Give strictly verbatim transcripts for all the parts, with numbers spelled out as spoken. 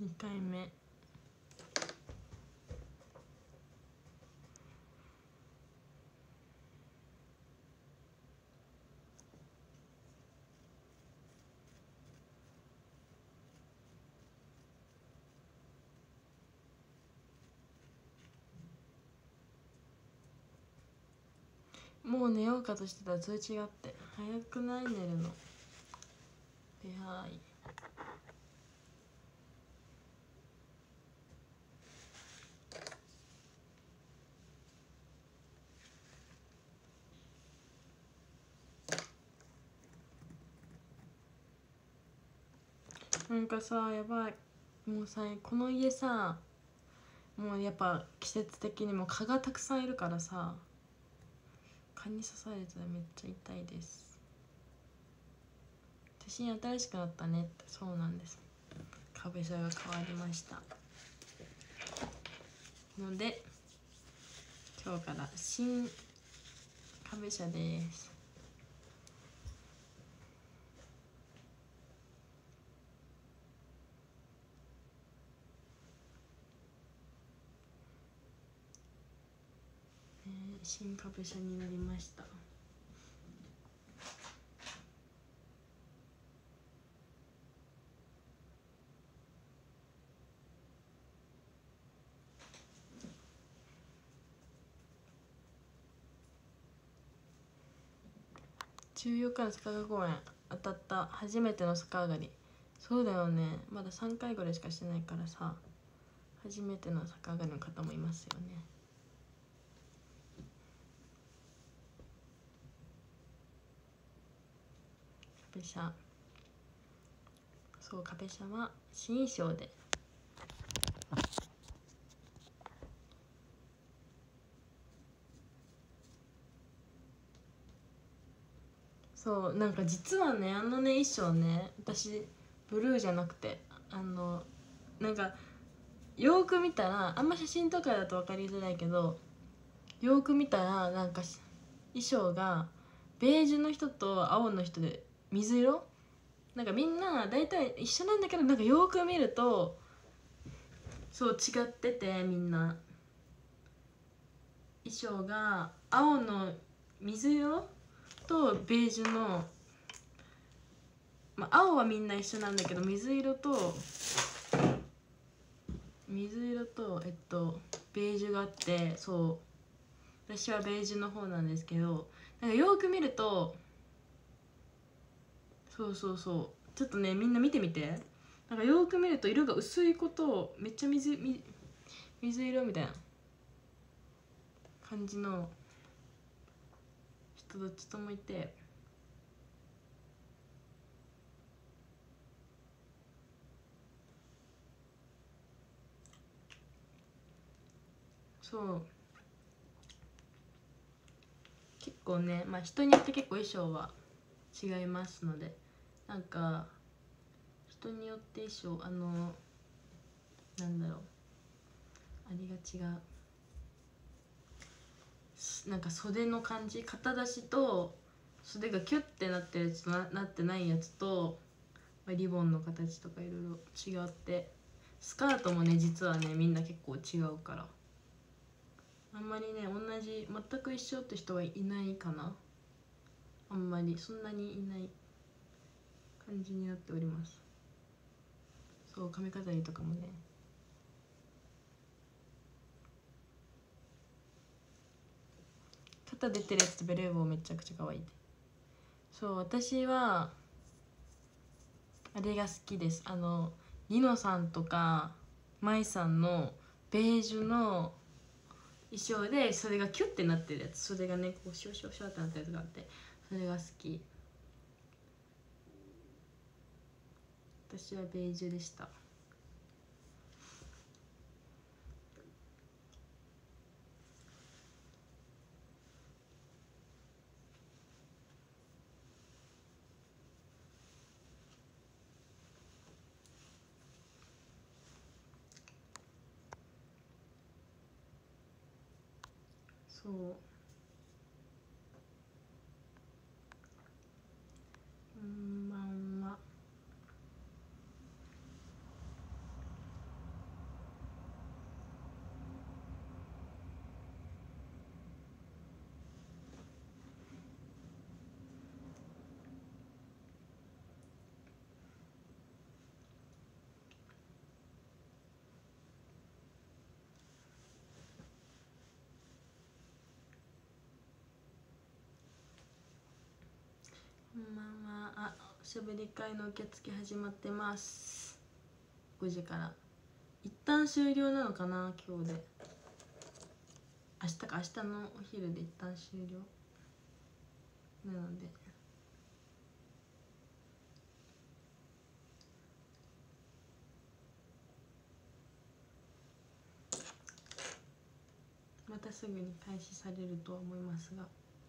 にかいめ。もう寝ようかとしてたら通知があって、早くない寝るの。ではい。なんかさ、やばい。もうさ、この家さ、もうやっぱ季節的にも蚊がたくさんいるからさ、蚊に刺されたらめっちゃ痛いです。写真新しくなったねって。そうなんです。壁車が変わりましたので、今日から新壁車です。新壁車になりました。じゅうよっかの坂上公園当たった。初めての逆上がり。そうだよね、まださんかいぐらいしかしてないからさ、初めての逆上がりの方もいますよね。壁車、そう、壁車は新衣装で。そう、なんか実はね、あのね衣装ね、私ブルーじゃなくて、あのなんかよく見たら、あんま写真とかだと分かりづらいけど、よく見たらなんか衣装がベージュの人と青の人で水色、なんかみんな大体一緒なんだけど、なんかよく見るとそう違ってて、みんな衣装が青の水色とベージュの、まあ、青はみんな一緒なんだけど、水色と水色とえっとベージュがあって、そう私はベージュの方なんですけど、なんかよく見ると、そうそうそう、ちょっとねみんな見てみて、なんかよく見ると色が薄い子とめっちゃ水み水色みたいな感じの人どっちともいて、そう結構ね、まあ人によって結構衣装は違いますので、なんか人によって衣装、あのなんだろう、ありがちがなんか袖の感じ、肩出しと袖がキュッてなってるやつと な, なってないやつと、まあ、リボンの形とかいろいろ違って、スカートもね実はねみんな結構違うから、あんまりね同じ全く一緒って人はいないかな。あんまりそんなにいない感じになっております。そう、髪飾りとかもね、肩出てるやつとベレー帽めちゃくちゃ可愛い。そう、私はあれが好きです。あのニノさんとかマイさんのベージュの衣装で袖がキュッてなってるやつ、袖がねこうシュワシュワシュワってなったやつがあって、それが好き。私はベージュでした。そう、こんばんは。 こんばんは。あ、おしゃべり会の受付始まってます。ごじから一旦終了なのかな、今日で。明日か、明日のお昼で一旦終了なので、またすぐに開始されるとは思いますが、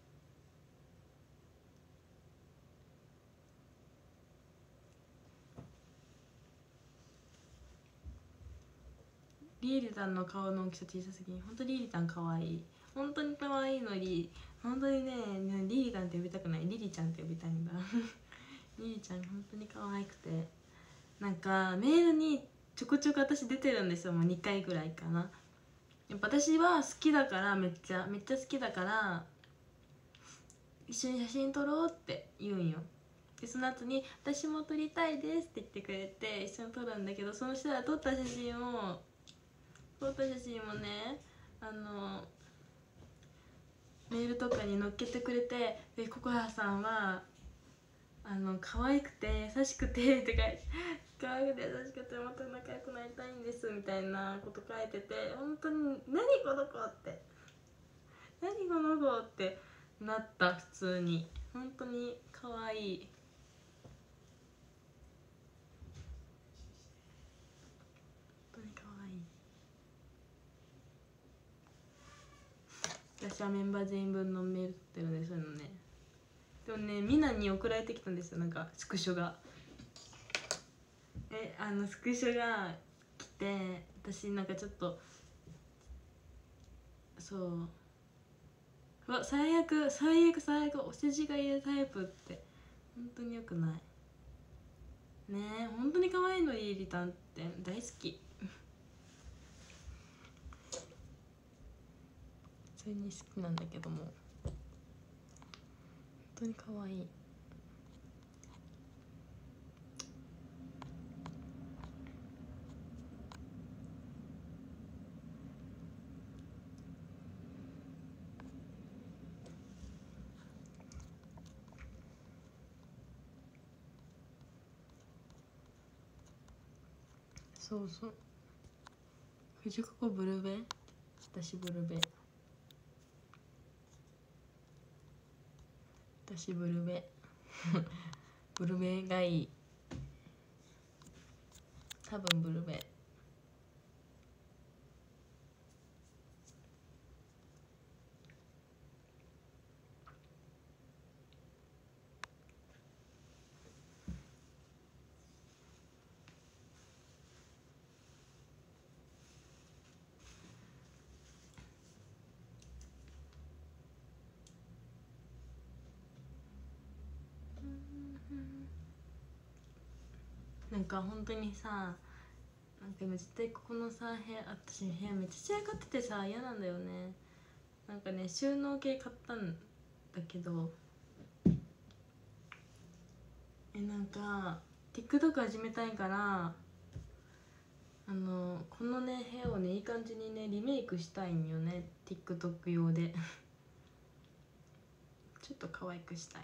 リーリタンの顔の大きさ小さすぎん。本当リーリタン可愛い。本当に可愛いのに、本当にね、リリタンって呼びたくない、リリちゃんって呼びたいんだ。リリちゃん本当に可愛くて、なんかメールにちょこちょこ私出てるんですよ。もうにかいぐらいかな。やっぱ私は好きだから、めっちゃめっちゃ好きだから一緒に写真撮ろうって言うんよ。でその後に「私も撮りたいです」って言ってくれて一緒に撮るんだけど、その人が撮った写真を撮った写真をね、あのメールとかに載っけてくれて「でココハさんはあの可愛くて優しくて」とか「可愛くて優しくてもっと仲良くなりたいんです」みたいなこと書いてて、本当に「何この子」って「何この子」ってなった。普通に本当に可愛い。本当に可愛い。私はメンバー全員分のメール取ってるんで、そういうのね。でもね、みんなに送られてきたんですよ、なんかスクショが。えあのスクショが来て、私なんかちょっとそう、うわ最悪最悪最悪、お世辞が言うタイプって本当によくないね。え本当に可愛いの、リリタンって大好き。普通に好きなんだけども、本当に可愛い。そうそう、藤子ブルベ、私ブルベ、私ブルベブルベがいい、多分ブルベ。なんか本当にさ、なんか今絶対ここのさ部屋、私部屋めっちゃ散らかっててさ嫌なんだよね。なんかね収納系買ったんだけど、えなんか TikTok 始めたいから、あのこのね部屋をねいい感じにねリメイクしたいんよね、 TikTok 用でちょっと可愛くしたい。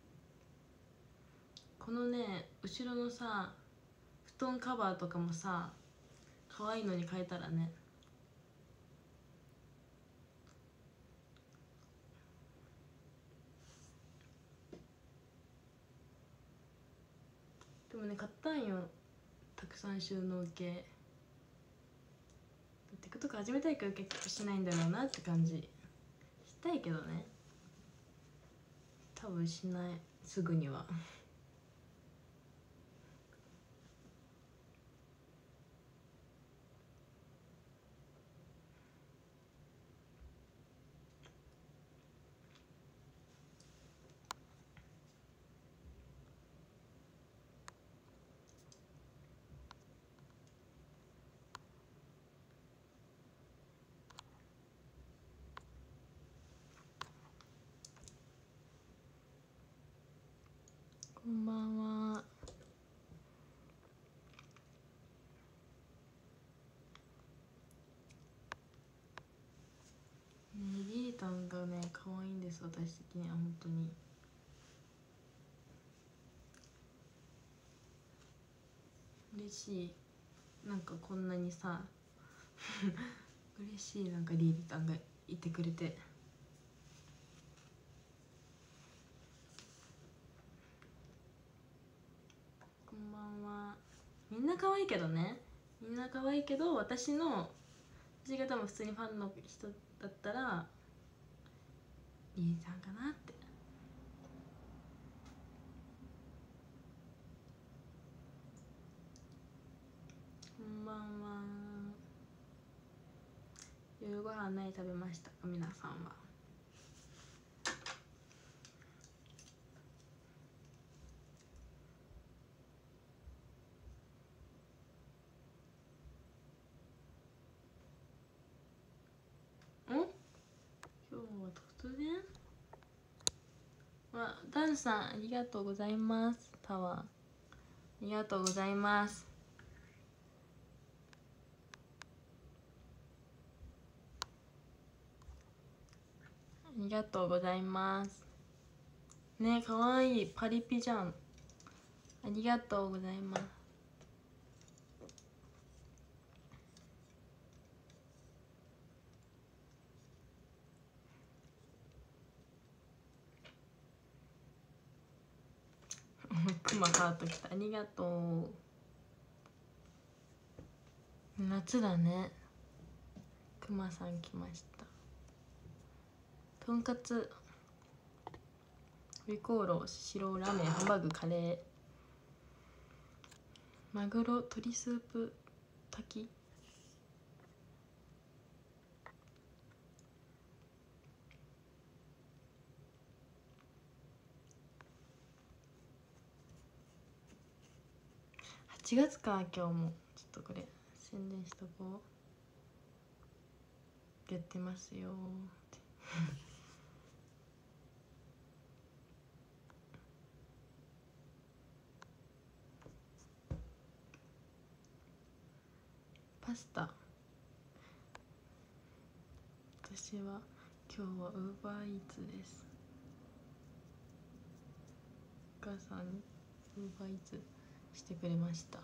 このね後ろのさ布団カバーとかもさ可愛いのに変えたらね。でもね買ったんよ、たくさん収納系。 TikTok 始めたいから結局しないんだろうなって感じ。したいけどね、多分しない、すぐにはこんばんは。ねリリタンがね可愛いんです、私的には本当に。 嬉しい。なんかこんなにさ嬉しい、なんかリーダーがいてくれて。こんばんは。みんな可愛いけどね、みんな可愛いけど、私の私が多分普通にファンの人だったらリーさんかなって。こんばんは。夜ご飯何食べましたか皆さんは。ん今日は突然。わ、ダンさんありがとうございます。タワーありがとうございます。ありがとうございますね。かわいいパリピじゃん。ありがとうございます。クマハートきた。ありがとう。夏だね。クマさん来ました。とんかつ、回鍋肉、白ラーメン、ハンバーグ、カレー、マグロ鶏スープ炊き。はちがつか。今日もちょっとこれ宣伝しとこう。やってますよってパスタ。私は今日はウーバーイーツです。お母さんにウーバーイーツしてくれました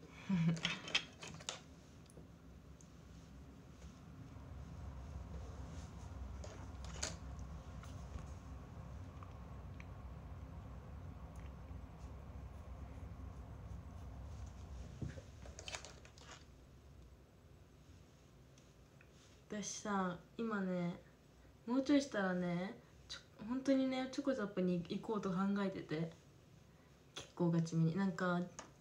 私さ、今ね、もうちょいしたらね、ちょ本当にねチョコザップに行こうと考えてて、結構ガチめに。なんか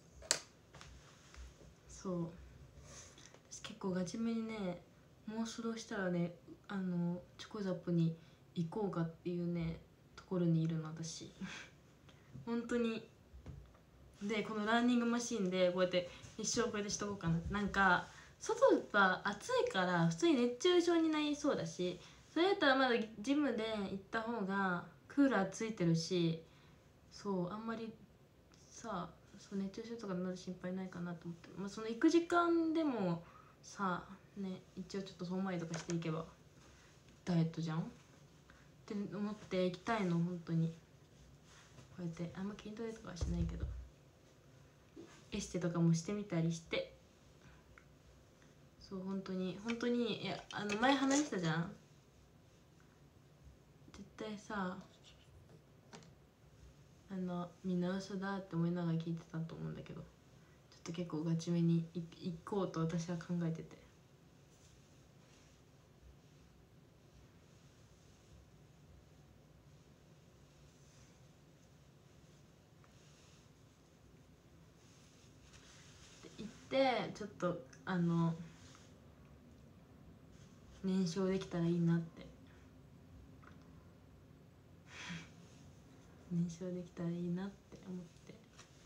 そう私結構ガチめにね、もうそろしたらね、あのチョコザップに行こうかっていうねところにいるの私本当に。でこのランニングマシンでこうやって一生こうやってしとこうかな。なんか外が暑いから普通に熱中症になりそうだし、それやったらまだジムで行った方がクーラーついてるし、そうあんまりさ、そう熱中症とかになる心配ないかなと思って、まあ、その行く時間でもさね、一応ちょっと遠回りとかしていけばダイエットじゃんって思って行きたいの本当に。こうやってあんま筋トレとかはしないけどエステとかもしてみたりして、そう本当に本当に。いや、あの前話したじゃん、絶対さあのみんな嘘だって思いながら聞いてたと思うんだけど、ちょっと結構ガチめにい行こうと私は考えてて。行ってちょっとあの燃焼できたらいいなって燃焼できたらいいなって思って。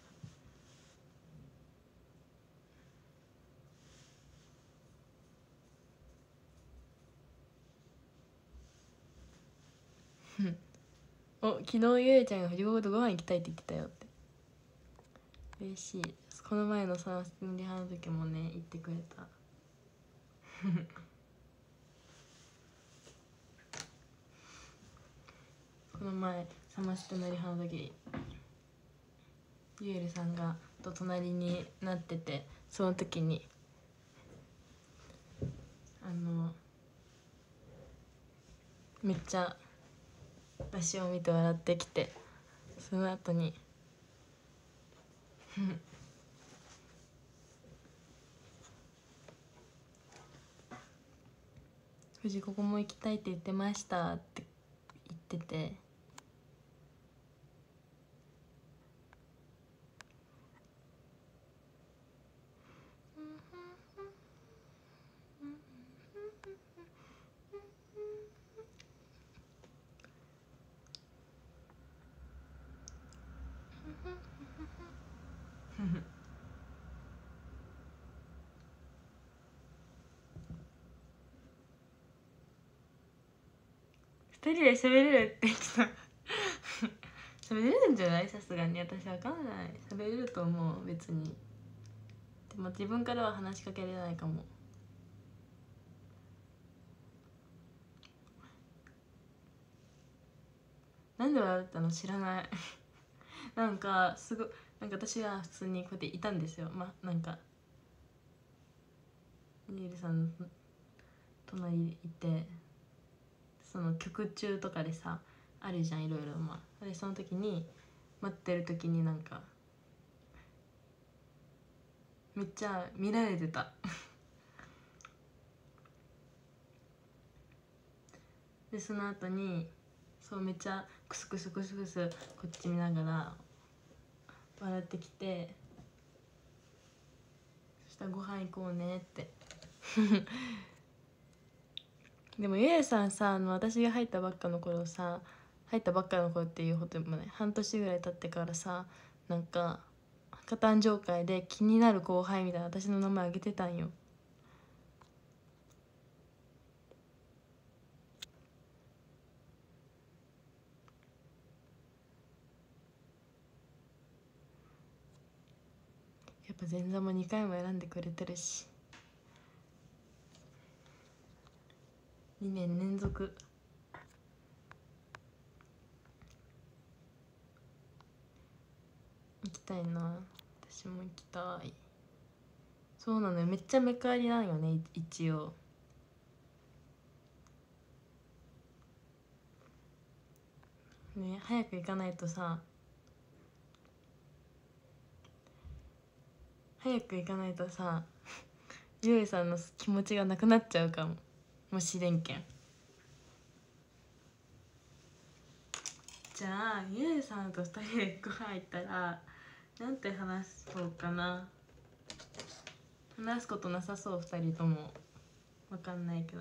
お、昨日ゆえちゃんが藤子とご飯行きたいって言ってたよって。嬉しい。この前のサマステのリハの時もね言ってくれたこの前サマステのリハの時ゆえるさんがと隣になってて、その時にあのめっちゃ私を見て笑ってきて、その後に富士ここも行きたいって言ってましたって言ってて、二人で喋れるって言ってた喋れるんじゃない？さすがに私わかんない。喋れると思う別に。でも自分からは話しかけれないかも。なんで笑ったの知らないなんかすごい、なんか私は普通にこうやっていたんですよ。まあなんかニールさんの隣にいて、その曲中とかでさあるじゃん、いろいろ。まあでその時に待ってる時になんかめっちゃ見られてたでその後にそうめっちゃクスクスクスクスこっち見ながら笑ってきて、そしたらご飯行こうねってでもゆえさんさ、あの私が入ったばっかの頃さ、入ったばっかの頃っていうほどもね、半年ぐらい経ってからさ、なんか博多誕生会で気になる後輩みたいな私の名前挙げてたんよ。やっぱ前座もにかいも選んでくれてるし、にねん連続。行きたいな、私も行きたい。そうなのよ、めっちゃメカりなんよね一応。ね、早く行かないとさ、早く行かないとさゆえさんの気持ちがなくなっちゃうかももしれんけん。じゃあゆえさんとふたりでご飯行ったらなんて話そうかな。話すことなさそう、ふたりとも。わかんないけど。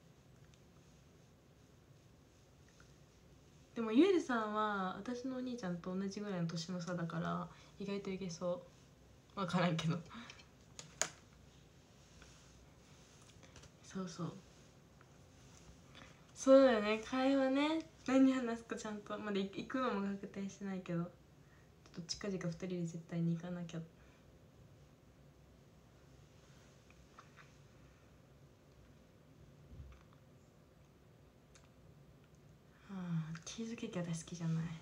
でもゆえさんは私のお兄ちゃんと同じぐらいの年の差だから意外といけそう。わからんけどそうそうそうだよね、会話ね。何話すかちゃんとまだ行くのも確定してないけど、ちょっと近々ふたりで絶対に行かなきゃ。あーチーズケーキ私好きじゃない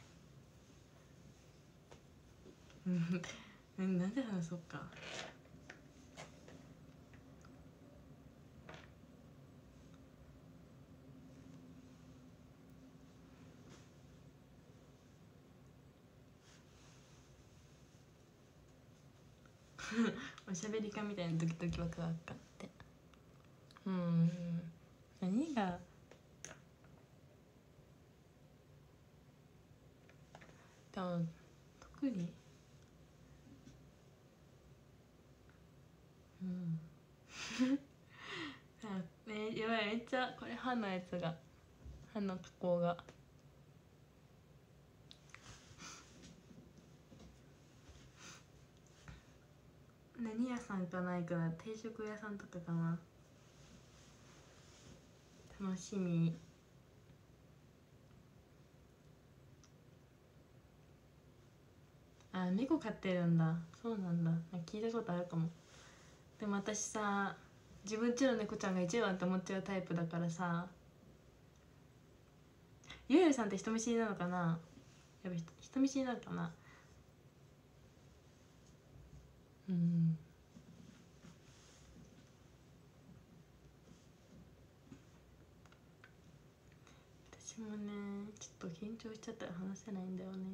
うんなんで話そうかおしゃべり家みたいなドキドキワクワク感って。うん何がでも特にうんあねやばい、めっちゃこれ歯のやつが歯の加工が何屋さんかないかな、定食屋さんとかかな。楽しみ。あ、猫飼ってるんだ。そうなんだ、聞いたことあるかも。でも私さ、自分家の猫ちゃんが一番って思っちゃうタイプだからさ。ゆうゆうさんって人見知りなのかな。やっぱ人見知りなのかな。 うん。私もねちょっと緊張しちゃったら話せないんだよね。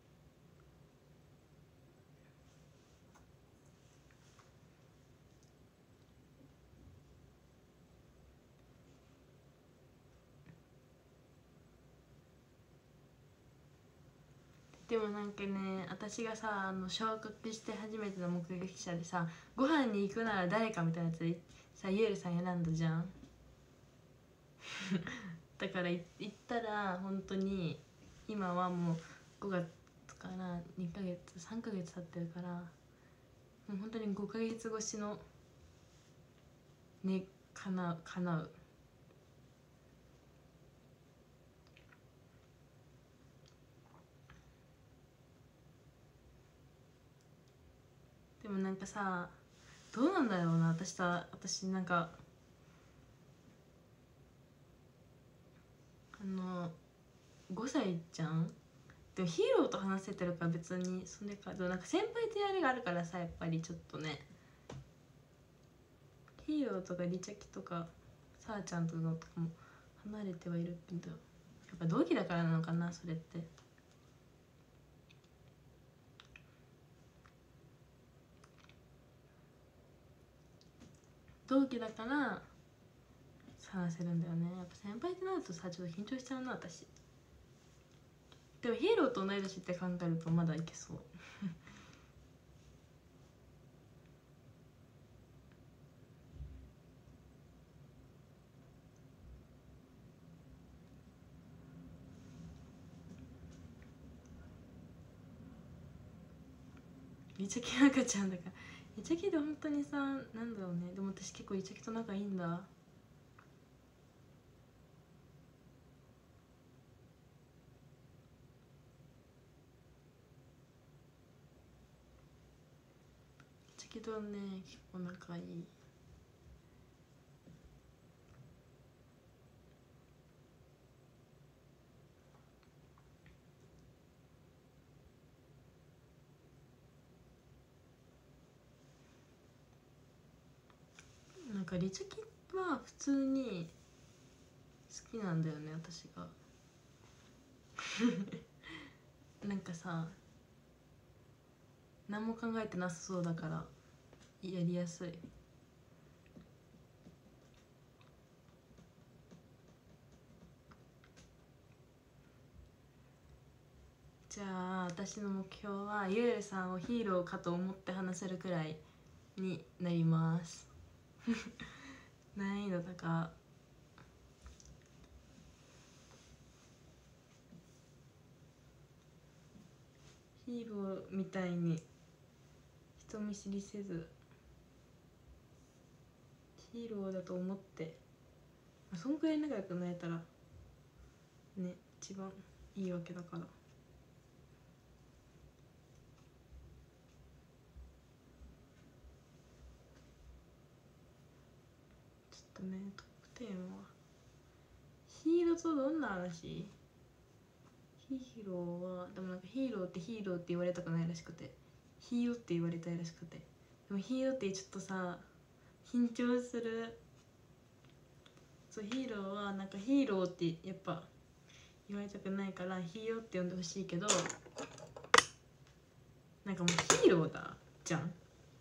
でもなんかね私がさあの昇格して初めての目撃者でさご飯に行くなら誰かみたいなやつでさゆえるさん選んだじゃん。だから行ったら本当に今はもうごがつからにかげつさんかげつ経ってるからもう本当にごかげつ越しのねかなかなう。でもなんかさどうなんだろうな私さ私なんかあのごさいじゃん。でもヒーローと話せてるから別にそれかでもなんか先輩とやりがあるからさやっぱりちょっとねヒーローとかリチャキとかさあちゃんとのとかも離れてはいるけどやっぱ同期だからなのかなそれって。同期だから話せるんだよね。やっぱ先輩ってなるとさちょっと緊張しちゃうな私。でもヒーローと同い年って考えるとまだいけそう。イチャキ赤ちゃんだからイチャキで本当にさなんだろうね。でも私結構イチャキと仲いいんだ。イチャキとね結構仲いい。なんかリチャキは普通に好きなんだよね私が。なんかさ何も考えてなさそうだからやりやすい。じゃあ私の目標はゆえるさんをヒーローかと思って話せるくらいになります。難易度高。ヒーローみたいに人見知りせずヒーローだと思ってそんくらい仲良くなれたらね一番いいわけだから。ちょっとねトップテンはヒーローとどんな話。ヒーローはでもなんかヒーローってヒーローって言われたくないらしくてヒーローって言われたいらしくてでもヒーローってちょっとさ緊張する。そうヒーローはなんかヒーローってやっぱ言われたくないからヒーローって呼んでほしいけどなんかもうヒーローだじゃん。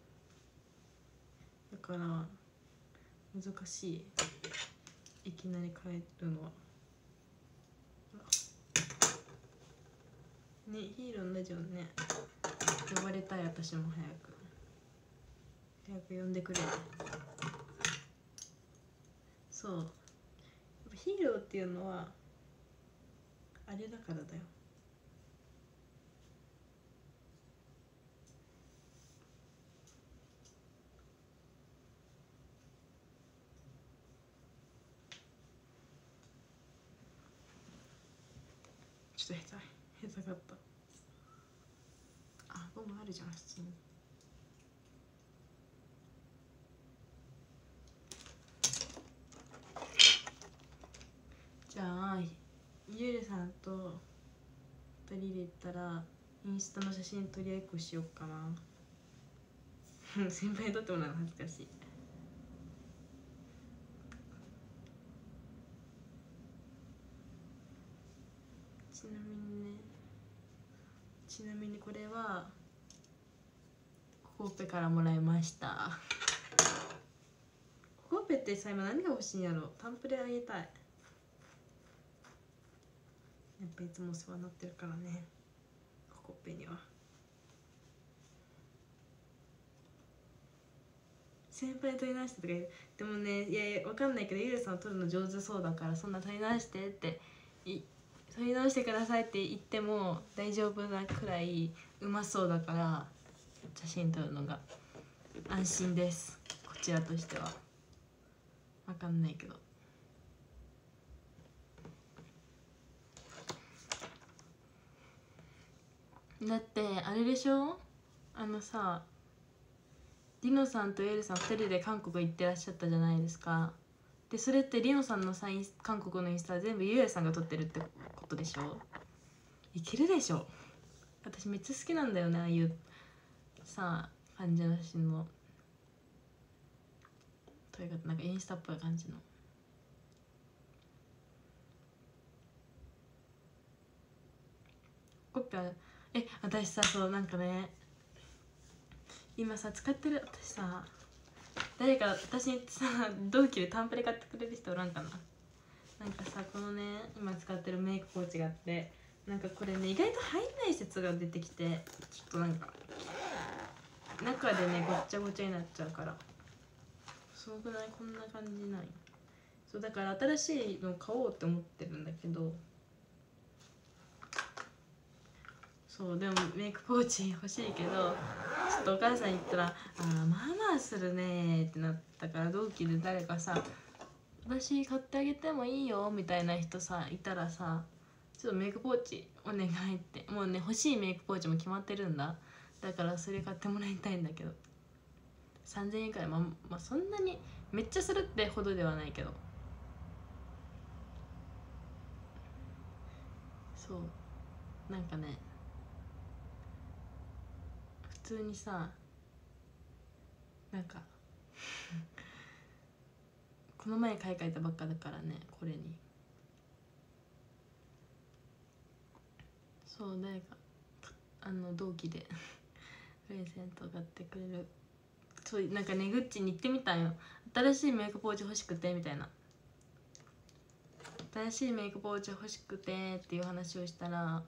だから難しいいきなり変えるのは。ねヒーローのラジオね呼ばれたい私も早く早く呼んでくれ。そうヒーローっていうのはあれだからだよ。ちょっと下手下手かった。あゴムあるじゃん普通に。じゃあゆうりさんとふたりで行ったらインスタの写真撮り合いっこしよっかな。 先輩に撮ってもらうの恥ずかしい。ちなみにねちなみにこれはココペからもらいました。ココペってさ今何が欲しいんやろ。タンプレあげたい。やっぱいつもお世話になってるからねココペには。先輩取り直してとか言う。でもねいやいやわかんないけどゆうさん取るの上手そうだからそんな取り直してってい取り直してくださいって言っても大丈夫なくらいうまそうだから写真撮るのが安心です。こちらとしてはわかんないけど。だってあれでしょ、あのさリノさんとエルさんふたりで韓国行ってらっしゃったじゃないですか。でそれってリノさんのさ韓国のインスタ全部ゆうやさんが撮ってるってことでしょ。いけるでしょ。私めっちゃ好きなんだよねああいうさ感じの写真のというかなんかインスタっぽい感じの。コピーえ私さそうなんかね今さ使ってる私さ誰か私にさ同期でタンプレ買ってくれる人おらんかな。なんかさこのね今使ってるメイクポーチがあってなんかこれね意外と入んない説が出てきてちょっとなんか中でねごっちゃごちゃになっちゃうからすごくないこんな感じない。そうだから新しいの買おうって思ってるんだけどそうでもメイクポーチ欲しいけどちょっとお母さんに言ったら「あーまあまあするね」ってなったから同期で誰かさ「私買ってあげてもいいよ」みたいな人さいたらさちょっとメイクポーチお願いってもうね欲しいメイクポーチも決まってるんだ。だからそれ買ってもらいたいんだけどさんぜんえんくらい、まあ、まあそんなにめっちゃするってほどではないけどそうなんかね普通にさなんかこの前買い替えたばっかだからねこれにそう誰かあの同期でプレゼント買ってくれる。そうなんかねグッチに行ってみたんよ。新しいメイクポーチ欲しくてみたいな新しいメイクポーチ欲しくてっていう話をしたら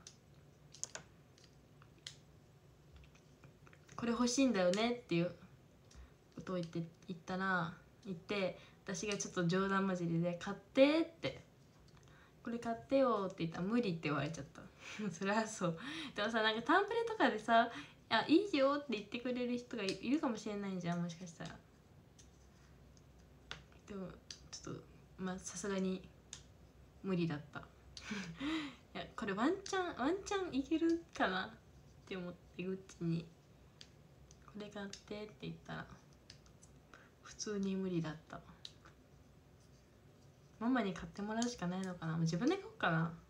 これ欲しいんだよねっていうことを言って言ったら言って私がちょっと冗談交じりで買ってってこれ買ってよって言ったら無理って言われちゃったそりゃそうでもさなんかタンプレとかでさ「あいいよ」って言ってくれる人がいるかもしれないじゃんもしかしたら。でもちょっとまあさすがに無理だったいやこれワンチャンワンチャンいけるかなって思ってグッチに「これ買って」って言ったら普通に無理だった。ママに買ってもらうしかないのかな。もう自分で買おうかな。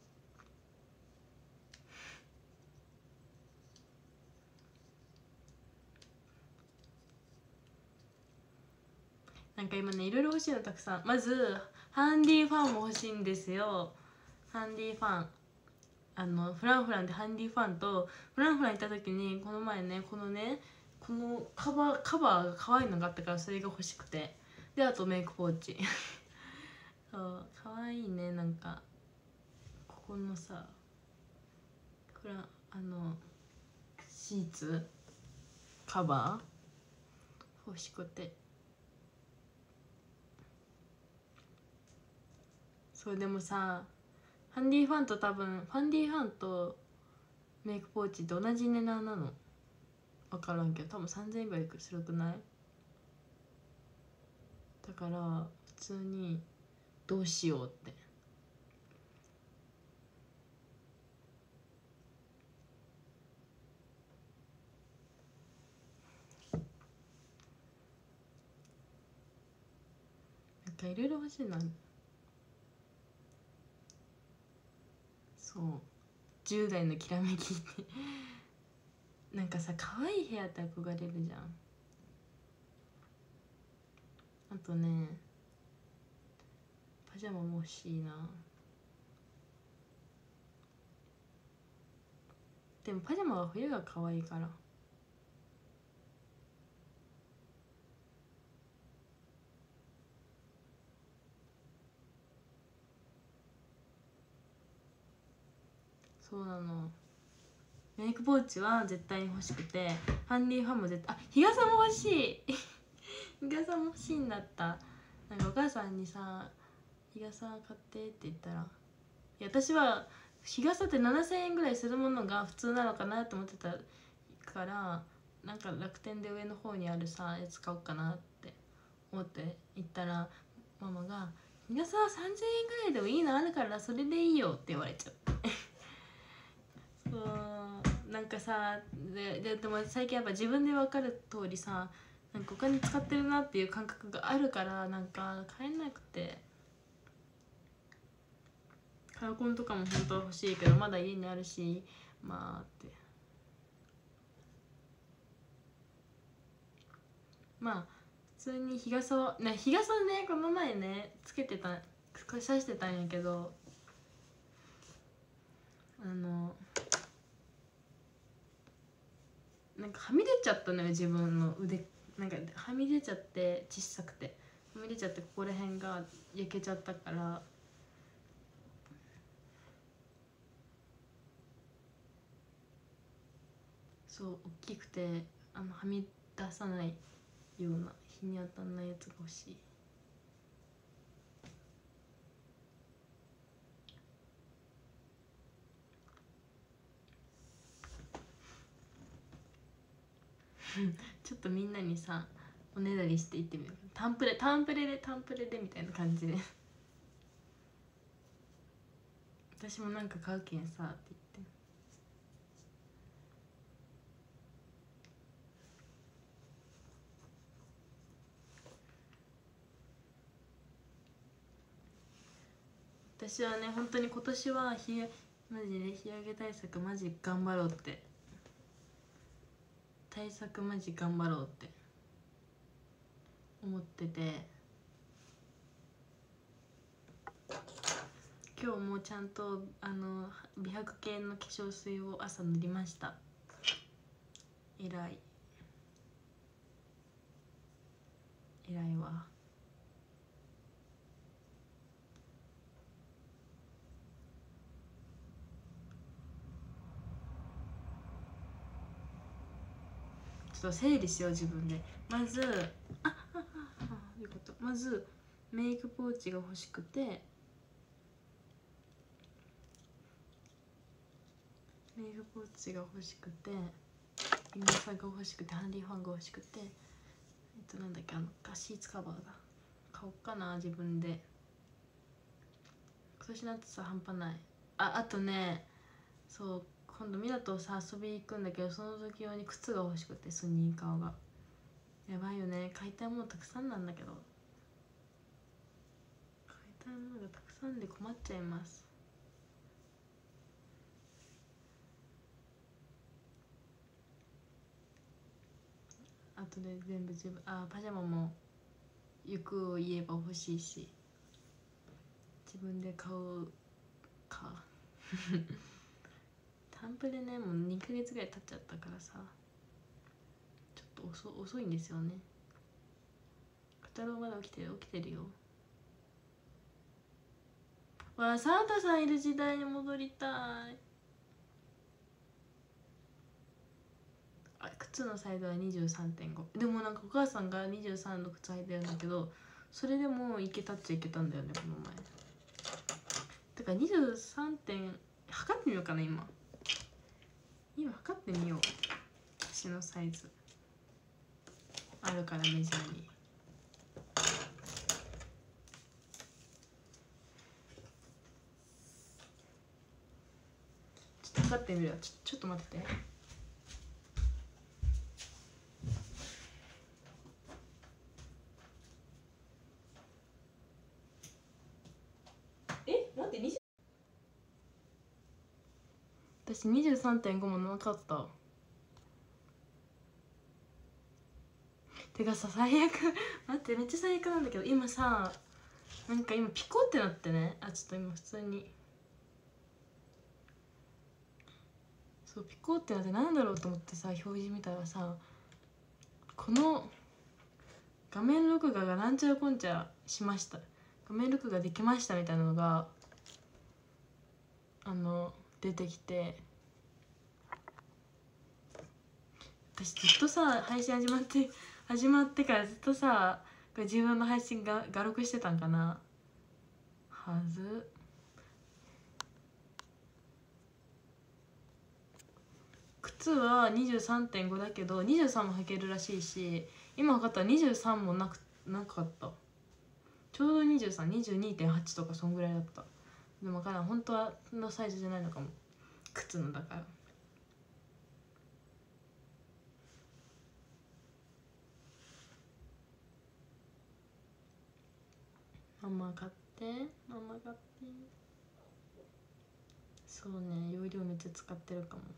なんか今ねいろいろ欲しいのたくさん。まずハンディファンも欲しいんですよ。ハンディファンあのフランフランでハンディファンとフランフラン行った時にこの前ねこのねこのカバーカバーが可愛いのがあったからそれが欲しくてであとメイクポーチそう可愛いね。なんかここのさこれあのシーツカバー欲しくてそうでもさハンディファンと多分ハンディファンとメイクポーチって同じ値段なの分からんけど多分さんぜんえんぐらいするくない。だから普通にどうしようってなんかいろいろ欲しいな。そうじゅう代のきらめきってなんかさ可愛い部屋って憧れるじゃん。 あとねパジャマも欲しいな。でもパジャマは冬が可愛いから。そうなの。メイクポーチは絶対に欲しくて、ハンディファンも絶対、あ、日傘も欲しい日傘も欲しいんだった。なんかお母さんにさ「日傘買って」って言ったら、いや私は日傘ってななせんえんぐらいするものが普通なのかなと思ってたから、なんか楽天で上の方にあるさやつ買おうかなって思って行ったら、ママが「日傘はさんぜんえんぐらいでもいいのあるからそれでいいよ」って言われちゃってそうなんかさ、でででも最近やっぱ自分で分かる通りさ、なんかお金使ってるなっていう感覚があるから、なんか買えなくて。カラコンとかも本当は欲しいけどまだ家にあるし、まあってまあ普通に日傘をね、日傘ねこの前ねつけてた、さしてたんやけど、あのなんかはみ出ちゃったのよ自分の腕。なんかはみ出ちゃって小さくてはみ出ちゃって、ここら辺が焼けちゃったから、そう大きくてあのはみ出さないような日に当たんないやつが欲しい。ちょっとみんなにさおねだりしていってみる。タンプレタンプレでタンプレでみたいな感じで私もなんか買うけんさって言って。私はね本当に今年は日やマジで日焼け対策マジ頑張ろうって、対策マジ頑張ろうって思ってて、今日もちゃんとあの美白系の化粧水を朝塗りました。えらいえらいわ。ちょっと整理しよう自分で。まずああああいうこと、まずメイクポーチが欲しくて、メイクポーチが欲しくて、日傘が欲しくて、ハンディファンが欲しくて、えっとなんだっけ、あのシーツカバーだ買おうかな自分で。今年の暑さ半端ない。ああとね、そう今度ミラとさ遊び行くんだけど、その時用に靴が欲しくて、スニーカーがやばいよね。買いたいものたくさんなんだけど、買いたいものがたくさんで困っちゃいます。あとで全部自分、あパジャマも欲を言えば欲しいし、自分で買うかタンプでねもうにかげつぐらい経っちゃったからさ、ちょっと遅遅いんですよね。小太郎まだ起きてる起きてるよ。わあサンタさんいる時代に戻りたい。あ靴のサイズは にじゅうさんてんご。 でもなんかお母さんがにじゅうさんの靴履いてるんだけど、それでもいけたっちゃいけたんだよねこの前。てかにじゅうさんてん測ってみようかな。今今測ってみよう。私のサイズあるからメジャーに。ちょっと測ってみるよ。ちょちょっと待ってて。えなんでにじゅう私 にじゅうさんてんご もなかった。 てかさ最悪待ってめっちゃ最悪なんだけど今さなんか今ピコってなってねあちょっと今普通にそうピコってなってなんだろうと思ってさ表示見たらさこの画面録画がなんちゃらこんちゃらしました画面録画できましたみたいなのがあの出てきて私ずっとさ配信始まって始まってからずっとさ自分の配信が画録してたんかなはず靴は にじゅうさんてんご だけどにじゅうさんも履けるらしいし今測ったらにじゅうさんもなくなかったちょうどにじゅうさん、にじゅうにてんはちとかそんぐらいだったでも分からん本当はのサイズじゃないのかも靴のだからママ買ってママ買ってそうね容量めっちゃ使ってるかも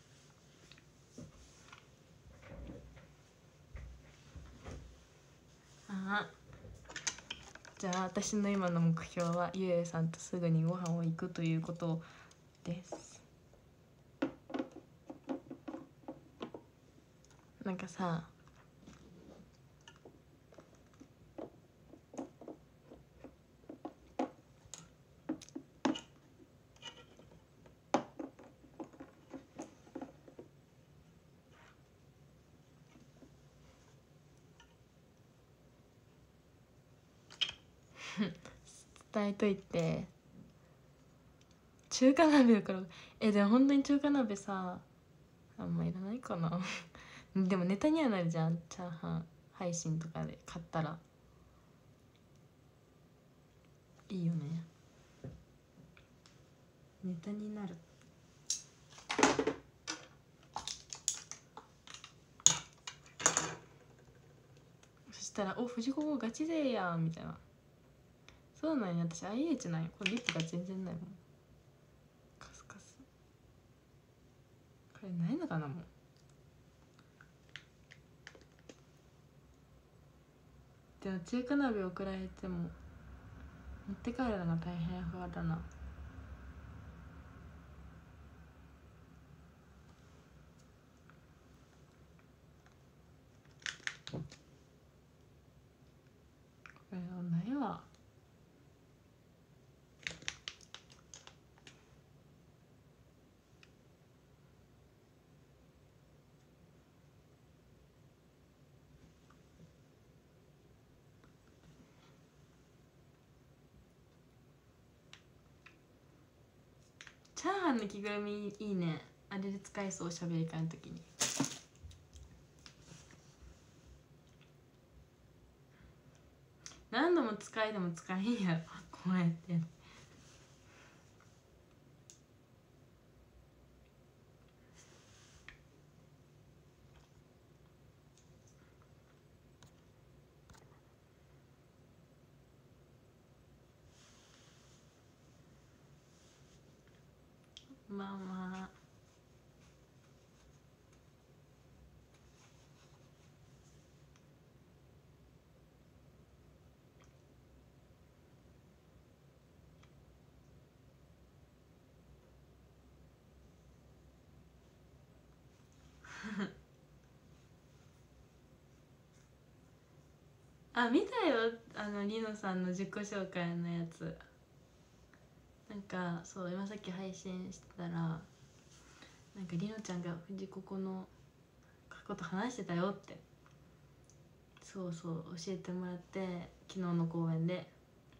あじゃあ私の今の目標はゆえさんとすぐにご飯を行くということですなんかさ伝えといて中華鍋だからえでも本当に中華鍋さあんまいらないかなでもネタにはなるじゃんチャーハン配信とかで買ったらいいよねネタになるそしたら「お藤子ガチ勢やん」みたいなそうなんや私 アイエイチ なんやこれリップが全然ないもんカスカスこれないのかなもうでも中華鍋送られても持って帰るのが大変派だなこれはないわチャーハンの着ぐるみいいねあれで使えそうしゃべり会の時に何度も使いでも使えんやろこうやってまあまああ見たよあのりのさんの自己紹介のやつなんかそう今さっき配信してたらなんかりのちゃんが藤子このこと話してたよってそうそう教えてもらって昨日の公演で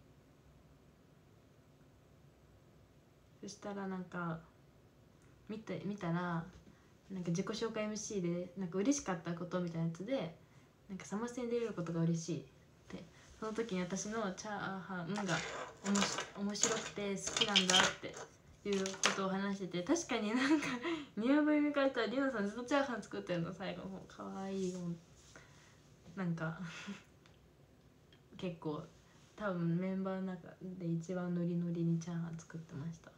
そしたらなんか見て見たらなんか自己紹介 エムシー でなんか嬉しかったことみたいなやつでなんかサマステに出れることが嬉しいってその時に私のチャーハンがおもし面白くて好きなんだっていうことを話してて確かになんかニアブイ見返ったらりのさんずっとチャーハン作ってるの最後の方かわいいもんなんか結構多分メンバーの中で一番ノリノリにチャーハン作ってました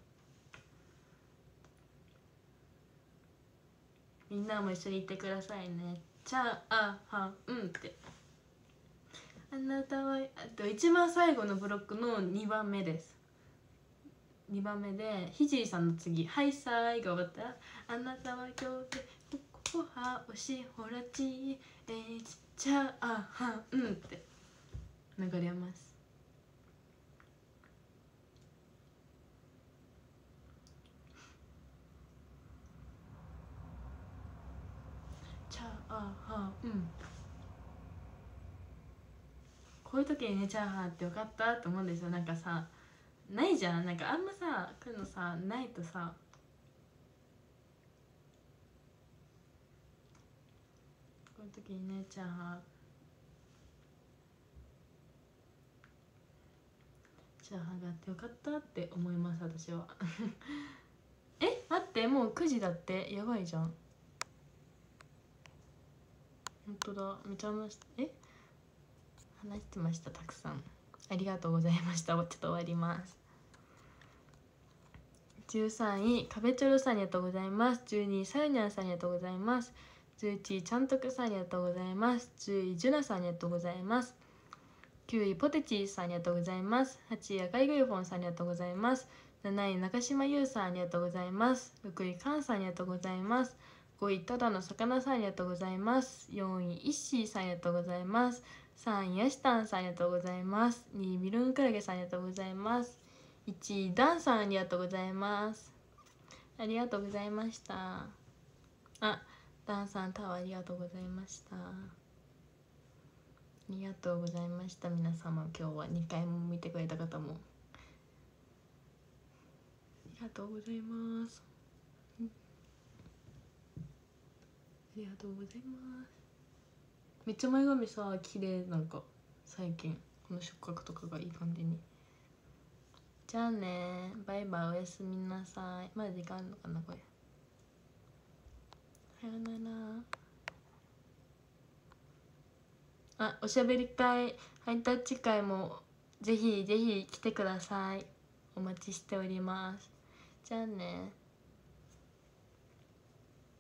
みんなも一緒に行ってくださいねチャーハンうんってあなたはあと一番最後のブロックのにばんめです。にばんめでひじりさんの次「はいさーい」が終わったら「あなたは今日でここはおしほらちえーチャーハンうん」って流れます。チャーハンうんこういう時にねチャーハンってよかったと思うんですよ。なんかさないじゃん、なんかあんまさ来るのさないとさこういう時にねチャーハンチャーハンがあってよかったって思います私はえ待ってもうくじだってやばいじゃん。本当だめちゃ話しえ話してましたたくさんありがとうございました。ちょっと終わります。じゅうさんいかべちょろさんありがとうございます。じゅうにいさよにゃんさんありがとうございます。じゅういちいちゃんとくさんありがとうございます。じゅういじゅなさんありがとうございます。きゅういポテチーさんありがとうございます。はちい赤いグリフォンさんありがとうございます。なない中島優さんありがとうございます。ろくいかんさんありがとうございます。ごいただの魚さんありがとうございます。よんいイッシーさんありがとうございます。さんいヤシタンさんありがとうございます。にいミルンクラゲさんありがとうございます。いちいダンさんありがとうございます。ありがとうございました。あ、ダンさんタワーありがとうございました。ありがとうございました。皆様今日はにかいも見てくれた方もありがとうございます。ありがとうございます。めっちゃ前髪さ綺麗なんか最近この触覚とかがいい感じに。じゃあねバイバイおやすみなさい。まだ時間あるのかなこれ。さよなら。あおしゃべり会ハイタッチ会もぜひぜひ来てください。お待ちしております。じゃあね。